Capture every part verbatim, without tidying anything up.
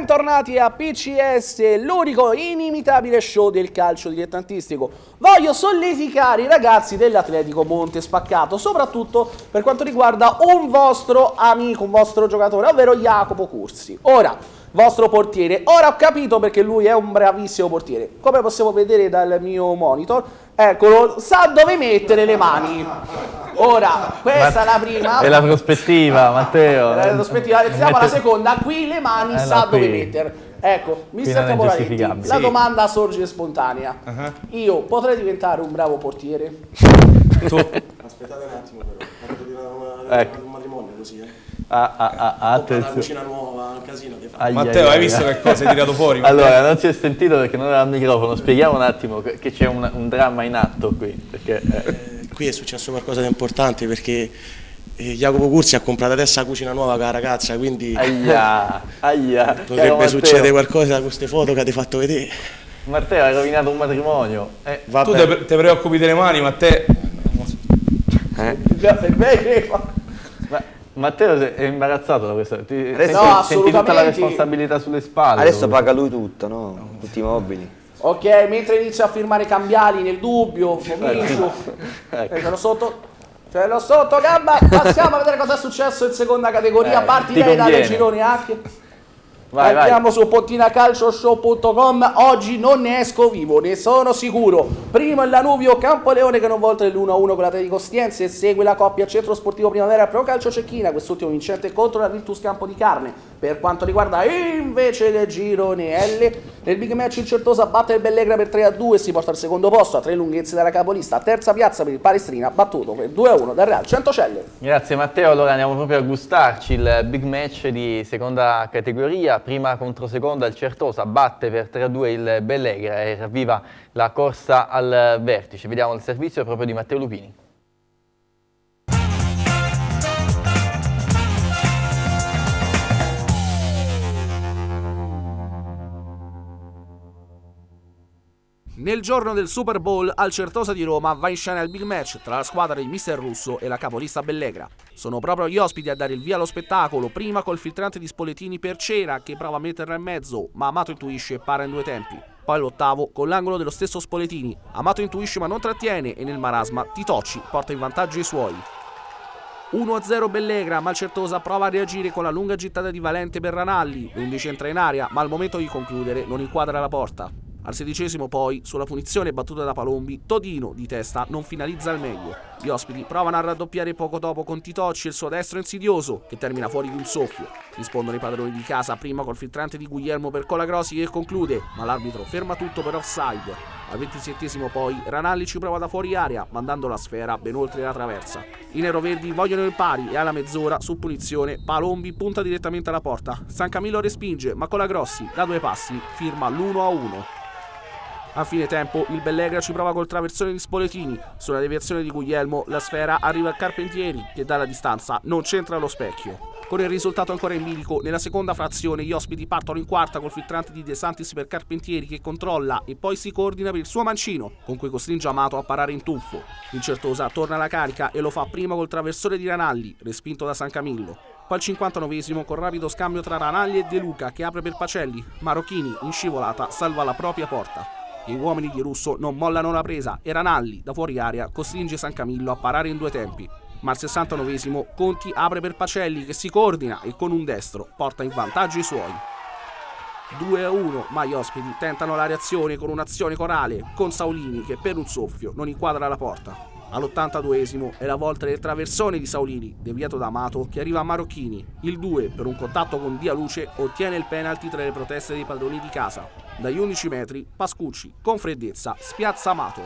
bentornati a P C S, l'unico inimitabile show del calcio dilettantistico. Voglio sollecitare i ragazzi dell'Atletico Monte Spaccato, soprattutto per quanto riguarda un vostro amico, un vostro giocatore, ovvero Jacopo Cursi. Ora, vostro portiere, ora ho capito perché lui è un bravissimo portiere. Come possiamo vedere dal mio monitor, eccolo, sa dove mettere le mani. Ora, questa Ma è la prima. È la prospettiva, Matteo. È la prospettiva, siamo alla seconda. Qui le mani eh, sa no, dove qui. mettere. Ecco, mister Caporaletti, la sì. domanda sorge spontanea. Uh-huh. Io potrei diventare un bravo portiere? Tu. Aspettate un attimo però, parlo di una, ecco. un matrimonio così, eh. Ah, ah, ah, ah, una cucina nuova, un casino che fa. Ai, Matteo, ai, hai ai, visto ai. che cosa hai tirato fuori? Allora, non si è sentito perché non era al microfono. Spieghiamo un attimo che c'è un, un dramma in atto qui. Perché, eh. Eh, qui è successo qualcosa di importante perché eh, Jacopo Cursi ha comprato adesso la cucina nuova con la ragazza, quindi aia, aia. potrebbe succedere qualcosa con queste foto che ti hai fatto vedere. Matteo, hai rovinato un matrimonio. Eh, tu ti preoccupi delle mani, ma te... Eh? Ma Matteo è imbarazzato da questo, ti, adesso, senti, no, senti tutta la responsabilità sulle spalle. Adesso paga lui tutto, no? Tutti i mobili. Ok, mentre inizio a firmare cambiali nel dubbio, comincio. Ecco. Eh, ce l'ho sotto. Ce l'ho sotto gamba. Passiamo a vedere cosa è successo in seconda categoria. Eh, Parti ti lei dalle conviene. gironi H. Vai, Andiamo vai. su pontinacalcioshow punto com. Oggi non ne esco vivo, ne sono sicuro. Primo il Lanuvio Campoleone che non volta l'uno a uno con l'Atletico Ostiense e segue la coppia Centro Sportivo Primavera Pro Calcio Cecchina, quest'ultimo vincente contro la Virtus Campo di Carne. Per quanto riguarda invece le gironi L, nel big match il Certosa batte il Bellegra per tre a due e si porta al secondo posto a tre lunghezze dalla capolista. Terza piazza per il Palestrina, battuto per due a uno dal Real Centocelle. Grazie Matteo, allora andiamo proprio a gustarci il big match di seconda categoria. Prima contro seconda il Certosa batte per tre a due il Bellegra e ravviva la corsa al vertice. Vediamo il servizio proprio di Matteo Lupini. Nel giorno del Super Bowl al Certosa di Roma va in scena il big match tra la squadra di mister Russo e la capolista Bellegra. Sono proprio gli ospiti a dare il via allo spettacolo, prima col filtrante di Spoletini per Cera che prova a metterla in mezzo, ma Amato intuisce e para in due tempi. Poi l'ottavo con l'angolo dello stesso Spoletini. Amato intuisce ma non trattiene e nel marasma Titocci porta in vantaggio i suoi. uno a zero Bellegra, ma il Certosa prova a reagire con la lunga gittata di Valente per Ranalli. l'undici entra in aria, ma al momento di concludere non inquadra la porta. Al sedicesimo poi, sulla punizione battuta da Palombi, Todino di testa non finalizza al meglio. Gli ospiti provano a raddoppiare poco dopo con Titocci e il suo destro insidioso, che termina fuori di un soffio. Rispondono i padroni di casa prima col filtrante di Guglielmo per Colagrossi che conclude, ma l'arbitro ferma tutto per offside. Al ventisettesimo poi, Ranalli ci prova da fuori area, mandando la sfera ben oltre la traversa. I neroverdi vogliono il pari e alla mezz'ora, su punizione, Palombi punta direttamente alla porta. San Camillo respinge, ma Colagrossi, da due passi, firma l'uno a uno. A fine tempo il Bellegra ci prova col traversone di Spoletini. Sulla deviazione di Guglielmo la sfera arriva a Carpentieri che dalla distanza non c'entra lo specchio. Con il risultato ancora in bilico, nella seconda frazione gli ospiti partono in quarta col filtrante di De Santis per Carpentieri che controlla e poi si coordina per il suo mancino, con cui costringe Amato a parare in tuffo. Il Certosa torna alla carica e lo fa prima col traversone di Ranalli, respinto da San Camillo. Poi al cinquantanovesimo con rapido scambio tra Ranalli e De Luca che apre per Pacelli. Marocchini, in scivolata, salva la propria porta. Gli uomini di Russo non mollano la presa e Ranalli, da fuori area, costringe San Camillo a parare in due tempi. Ma al sessantanovesimo Conti apre per Pacelli che si coordina e con un destro porta in vantaggio i suoi. due a uno, ma gli ospiti tentano la reazione con un'azione corale, con Saulini che per un soffio non inquadra la porta. All'ottantaduesimo è la volta del traversone di Saulini, deviato da Amato, che arriva a Marocchini. Il due, per un contatto con Dialuce, ottiene il penalty tra le proteste dei padroni di casa. Dagli undici metri, Pascucci, con freddezza, spiazza Amato.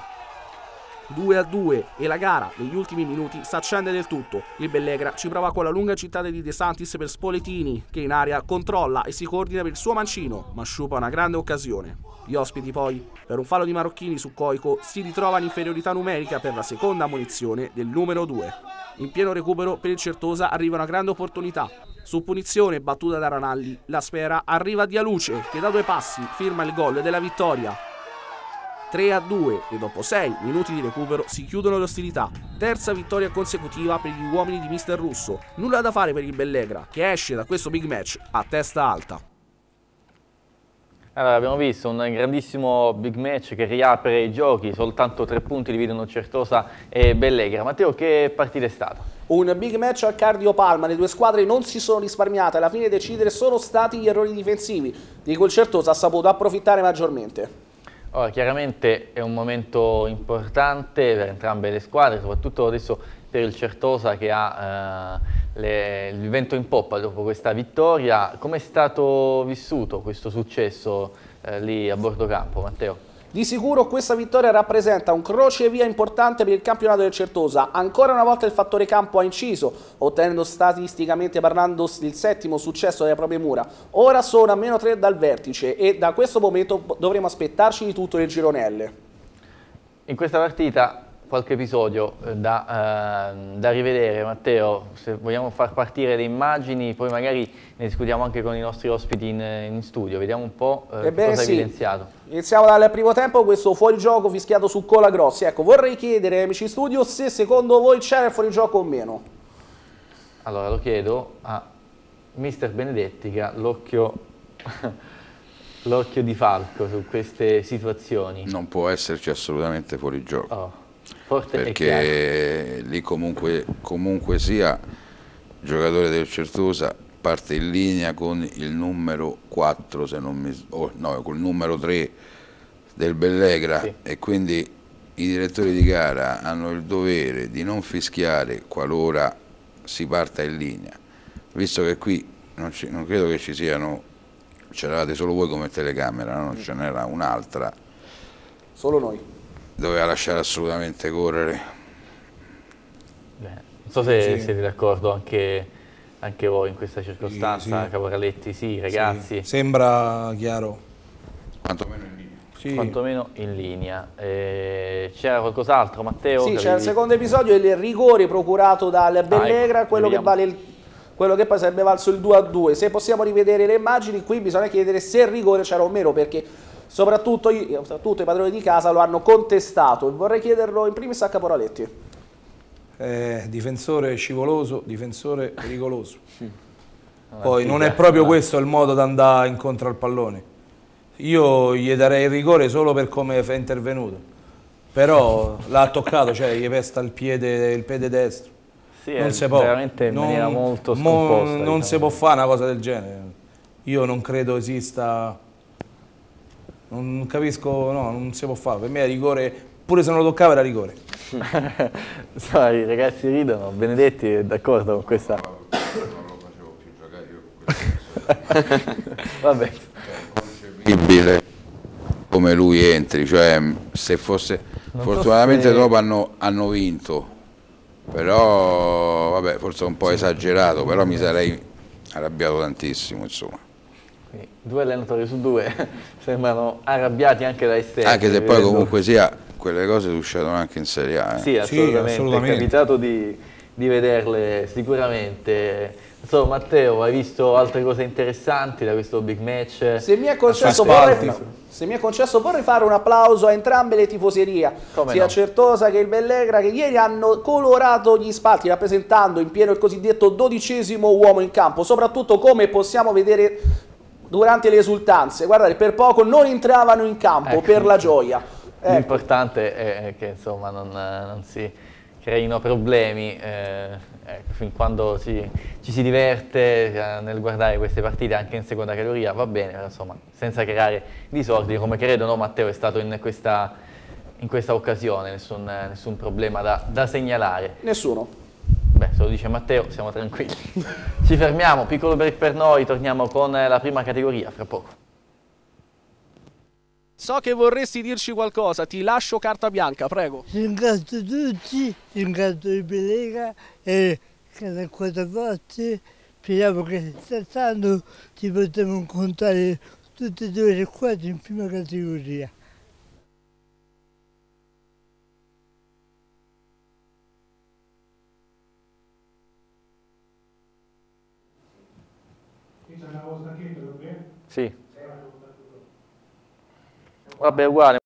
due a due e la gara, negli ultimi minuti, s'accende del tutto. Il Bellegra ci prova con la lunga città di De Santis per Spoletini, che in aria controlla e si coordina per il suo mancino, ma sciupa una grande occasione. Gli ospiti poi, per un fallo di Marocchini su Coico, si ritrovano in inferiorità numerica per la seconda ammonizione del numero due. In pieno recupero per il Certosa arriva una grande opportunità. Su punizione battuta da Ranalli, la sfera arriva a Dialuce, che da due passi firma il gol della vittoria. tre a due e dopo sei minuti di recupero si chiudono le ostilità. Terza vittoria consecutiva per gli uomini di mister Russo. Nulla da fare per il Bellegra, che esce da questo big match a testa alta. Allora, abbiamo visto un grandissimo big match che riapre i giochi, soltanto tre punti dividono Certosa e Bellegra. Matteo, che partita è stata? Un big match al Cardio Palma, le due squadre non si sono risparmiate, alla fine a decidere sono stati gli errori difensivi, di cui il Certosa ha saputo approfittare maggiormente. Ora, chiaramente è un momento importante per entrambe le squadre, soprattutto adesso per il Certosa che ha eh, le, il vento in poppa dopo questa vittoria. Come è stato vissuto questo successo eh, lì a bordo campo, Matteo? Di sicuro questa vittoria rappresenta un crocevia importante per il campionato del Certosa. Ancora una volta il fattore campo ha inciso, ottenendo statisticamente parlando il settimo successo delle proprie mura. Ora sono a meno tre dal vertice e da questo momento dovremo aspettarci di tutto nel girone. In questa partita qualche episodio da, eh, da rivedere, Matteo, se vogliamo far partire le immagini, poi magari ne discutiamo anche con i nostri ospiti in, in studio, vediamo un po' eh, Ebbene, cosa sì. è evidenziato. Iniziamo dal primo tempo, questo fuorigioco fischiato su Colagrossi. Ecco, vorrei chiedere, amici in studio, se secondo voi c'era il fuorigioco o meno. Allora lo chiedo a mister Benedetti che ha l'occhio l'occhio di falco su queste situazioni. Non può esserci assolutamente fuorigioco. Oh. Forte Perché lì comunque, comunque sia il giocatore del Certosa parte in linea con il numero quattro, se non mi, oh, no, con il numero tre del Bellegra, sì. E quindi i direttori di gara hanno il dovere di non fischiare qualora si parta in linea, visto che qui non, ci, non credo che ci siano, c'eravate solo voi come telecamera, no? Non ce n'era un'altra. Solo noi. Doveva lasciare assolutamente correre. Beh, non so se sì. siete d'accordo anche, anche voi in questa circostanza, sì, sì. Caporaletti, sì, ragazzi. Sì, sembra chiaro. Quantomeno in linea. Sì. Quantomeno in linea. Eh, c'era qualcos'altro, Matteo? Sì, c'è avevi... il secondo episodio, il rigore procurato dal Bellegra, ah, ecco, quello, che vale il, quello che poi sarebbe valso il due a due. Se possiamo rivedere le immagini, qui bisogna chiedere se il rigore c'era o meno, perché soprattutto, soprattutto i padroni di casa lo hanno contestato. Vorrei chiederlo in primis a Caporaletti. Eh, difensore scivoloso, difensore pericoloso. Ah, Poi sì, non già, è proprio no. questo il modo di andare incontro al pallone. Io gli darei il rigore solo per come è intervenuto, però l'ha toccato, cioè gli pesta il piede, il piede destro. Sì, non è si può, veramente in non, maniera molto mo, scomposta. non diciamo. si può fare una cosa del genere. Io non credo esista, non capisco, no, non si può fare. Per me è rigore, pure se non lo toccava era rigore. Sai, i ragazzi ridono, Benedetti è d'accordo con questa? Non lo facevo più giocare io con questo. Vabbè. Incredibile come lui entri, cioè se fosse Non fortunatamente fosse... dopo hanno, hanno vinto, però vabbè, forse è un po' esagerato, però mi sarei arrabbiato tantissimo, insomma. Quindi, due allenatori su due sembrano arrabbiati anche da esterni. Anche se poi comunque sia quelle cose succedono anche in Serie A. Eh. Sì, assolutamente, sì, assolutamente. È capitato di, di vederle sicuramente. Insomma, Matteo, hai visto altre cose interessanti da questo big match? Se mi è concesso, vorrei, se mi è concesso vorrei fare un applauso a entrambe le tifoserie, Come sia no? Certosa che il Bellegra, che ieri hanno colorato gli spalti rappresentando in pieno il cosiddetto dodicesimo uomo in campo, soprattutto come possiamo vedere durante le esultanze. Guardate, per poco non entravano in campo, ecco, per la gioia. Ecco. L'importante è che insomma non, non si creino problemi, eh, ecco, fin quando ci, ci si diverte eh, nel guardare queste partite anche in seconda categoria va bene, però, insomma, senza creare disordini, come credo, no, Matteo, è stato in questa, in questa occasione, nessun, nessun problema da, da segnalare. Nessuno. Beh, se lo dice Matteo, siamo tranquilli. Ci fermiamo, piccolo break per noi, torniamo con la prima categoria fra poco. So che vorresti dirci qualcosa, ti lascio carta bianca, prego. Ringrazio tutti, ringrazio il Bellegra e che quattro volte speriamo che quest'anno ci possiamo incontrare tutte e due le squadre in prima categoria. Sì. Vabbè, uguale.